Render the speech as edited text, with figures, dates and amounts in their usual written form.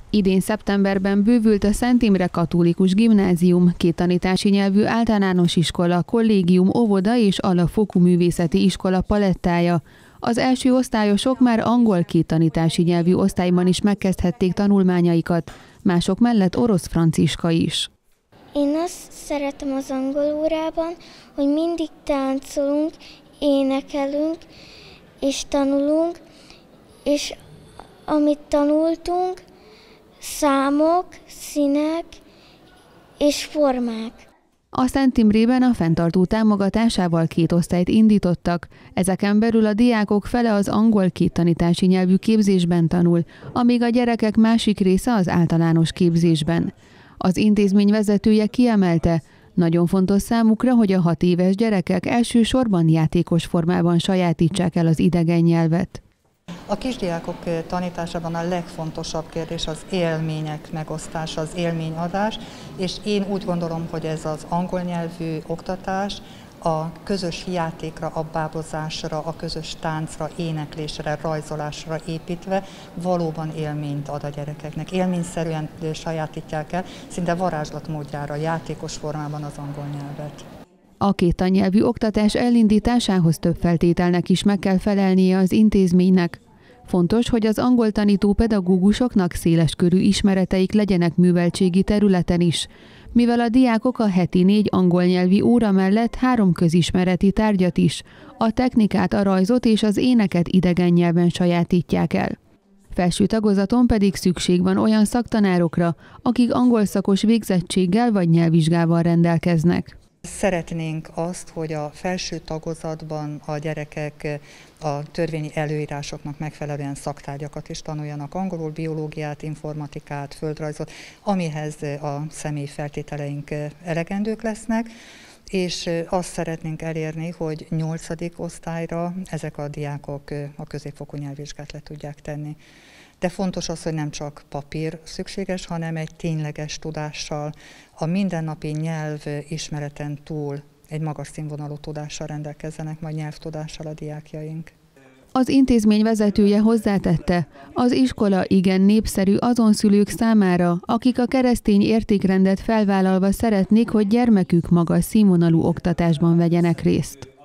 Idén szeptemberben bővült a Szent Imre Katolikus Gimnázium, két tanítási nyelvű általános iskola, kollégium, óvoda és alapfokú művészeti iskola palettája. Az első osztályosok már angol két tanítási nyelvű osztályban is megkezdhették tanulmányaikat, mások mellett orosz-franciska is. Én azt szeretem az angol órában, hogy mindig táncolunk, énekelünk és tanulunk, és amit tanultunk, számok, színek és formák. A Szent Imrében a fenntartó támogatásával két osztályt indítottak, ezeken belül a diákok fele az angol két tanítási nyelvű képzésben tanul, amíg a gyerekek másik része az általános képzésben. Az intézmény vezetője kiemelte, nagyon fontos számukra, hogy a 6 éves gyerekek elsősorban játékos formában sajátítsák el az idegen nyelvet. A kisdiákok tanításában a legfontosabb kérdés az élmények megosztása, az élményadás, és én úgy gondolom, hogy ez az angol nyelvű oktatás a közös játékra, a bábozásra, a közös táncra, éneklésre, rajzolásra építve valóban élményt ad a gyerekeknek. Élményszerűen sajátítják el, szinte varázslatmódjára, játékos formában az angol nyelvet. A két tannyelvű oktatás elindításához több feltételnek is meg kell felelnie az intézménynek. Fontos, hogy az angol tanító pedagógusoknak széleskörű ismereteik legyenek műveltségi területen is, mivel a diákok a heti 4 angol nyelvi óra mellett 3 közismereti tárgyat is, a technikát, a rajzot és az éneket idegen nyelven sajátítják el. Felső tagozaton pedig szükség van olyan szaktanárokra, akik angol szakos végzettséggel vagy nyelvvizsgával rendelkeznek. Szeretnénk azt, hogy a felső tagozatban a gyerekek a törvényi előírásoknak megfelelően szaktárgyakat is tanuljanak, angolul, biológiát, informatikát, földrajzot, amihez a személyi feltételeink elegendők lesznek, és azt szeretnénk elérni, hogy 8. osztályra ezek a diákok a középfokú nyelvvizsgát le tudják tenni. De fontos az, hogy nem csak papír szükséges, hanem egy tényleges tudással, a mindennapi nyelv ismereten túl egy magas színvonalú tudással rendelkezzenek, majd nyelvtudással a diákjaink. Az intézmény vezetője hozzátette, az iskola igen népszerű azon szülők számára, akik a keresztény értékrendet felvállalva szeretnék, hogy gyermekük magas színvonalú oktatásban vegyenek részt.